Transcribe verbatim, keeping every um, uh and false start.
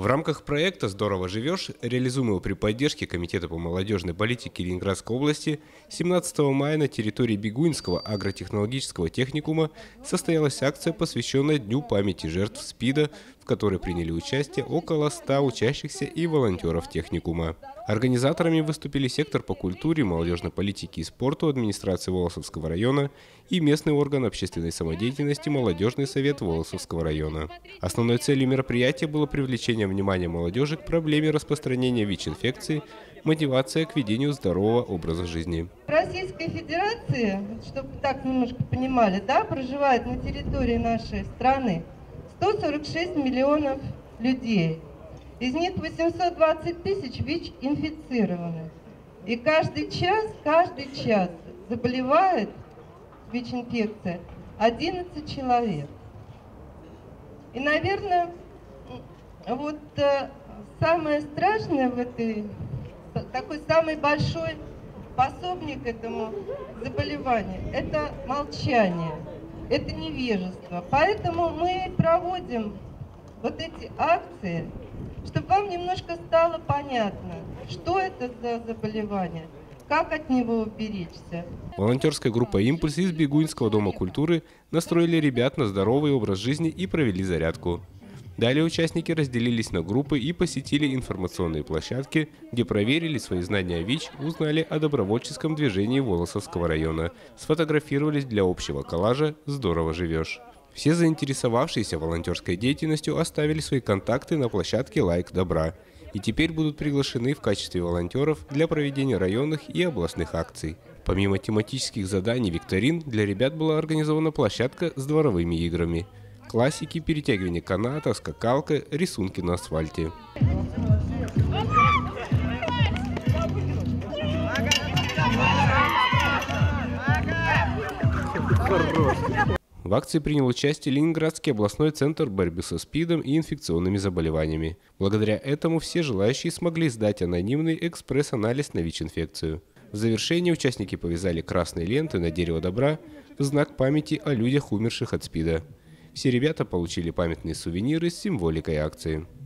В рамках проекта «Здорово живешь», реализуемого при поддержке Комитета по молодежной политике Ленинградской области, семнадцатого мая на территории Бигуинского агротехнологического техникума состоялась акция, посвященная Дню памяти жертв СПИДа, в которой приняли участие около ста учащихся и волонтеров техникума. Организаторами выступили сектор по культуре, молодежной политике и спорту администрации Волосовского района и местный орган общественной самодеятельности Молодежный совет Волосовского района. Основной целью мероприятия было привлечение внимания молодежи к проблеме распространения ВИЧ-инфекции, мотивация к ведению здорового образа жизни. В Российской Федерации, чтобы так немножко понимали, да, проживает на территории нашей страны сто сорок шесть миллионов людей. Из них восемьсот двадцать тысяч ВИЧ-инфицированы. И каждый час, каждый час заболевает ВИЧ-инфекция одиннадцать человек. И, наверное, вот э, самое страшное в этой, такой самый большой пособник этому заболеванию – это молчание, это невежество. Поэтому мы проводим вот эти акции, чтобы вам немножко стало понятно, что это за заболевание, как от него уберечься. Волонтерская группа «Импульс» из Бигуинского дома культуры настроили ребят на здоровый образ жизни и провели зарядку. Далее участники разделились на группы и посетили информационные площадки, где проверили свои знания о ВИЧ, узнали о добровольческом движении Волосовского района, сфотографировались для общего коллажа «Здорово живешь». Все заинтересовавшиеся волонтерской деятельностью оставили свои контакты на площадке «Лайк добра» и теперь будут приглашены в качестве волонтеров для проведения районных и областных акций. Помимо тематических заданий викторин, для ребят была организована площадка с дворовыми играми. Классики, перетягивание каната, скакалка, рисунки на асфальте. В акции принял участие Ленинградский областной центр борьбы со СПИДом и инфекционными заболеваниями. Благодаря этому все желающие смогли сдать анонимный экспресс-анализ на ВИЧ-инфекцию. В завершении участники повязали красные ленты на дерево добра в знак памяти о людях, умерших от СПИДа. Все ребята получили памятные сувениры с символикой акции.